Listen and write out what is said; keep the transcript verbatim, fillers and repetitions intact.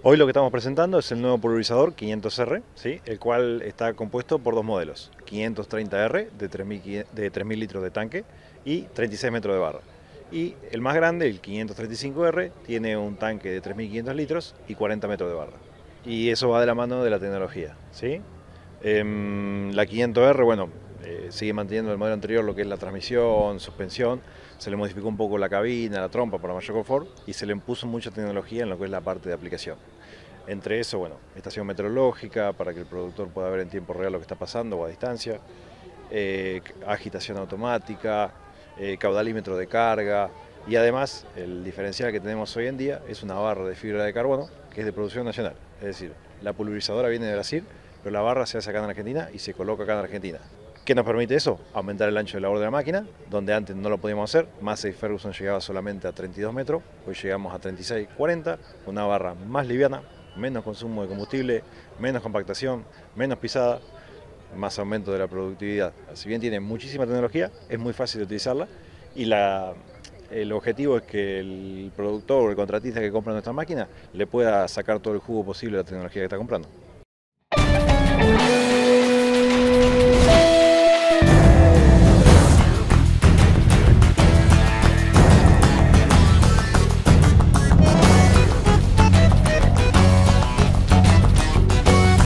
Hoy lo que estamos presentando es el nuevo pulverizador quinientos R, ¿sí? El cual está compuesto por dos modelos, quinientos treinta R de tres mil litros de tanque y treinta y seis metros de barra. Y el más grande, el quinientos treinta y cinco R, tiene un tanque de tres mil quinientos litros y cuarenta metros de barra. Y eso va de la mano de la tecnología, ¿sí? Eh, la quinientos R, bueno, eh, sigue manteniendo el modelo anterior lo que es la transmisión, suspensión. Se le modificó un poco la cabina, la trompa para mayor confort y se le impuso mucha tecnología en lo que es la parte de aplicación. Entre eso, bueno, estación meteorológica para que el productor pueda ver en tiempo real lo que está pasando o a distancia, eh, agitación automática, eh, caudalímetro de carga y además el diferencial que tenemos hoy en día es una barra de fibra de carbono que es de producción nacional. Es decir, la pulverizadora viene de Brasil, pero la barra se hace acá en Argentina y se coloca acá en Argentina. ¿Qué nos permite eso? Aumentar el ancho de labor de la máquina, donde antes no lo podíamos hacer. Massey Ferguson llegaba solamente a treinta y dos metros, hoy llegamos a treinta y seis, cuarenta, una barra más liviana, menos consumo de combustible, menos compactación, menos pisada, más aumento de la productividad. Si bien tiene muchísima tecnología, es muy fácil de utilizarla y la, el objetivo es que el productor o el contratista que compra nuestra máquina le pueda sacar todo el jugo posible de la tecnología que está comprando.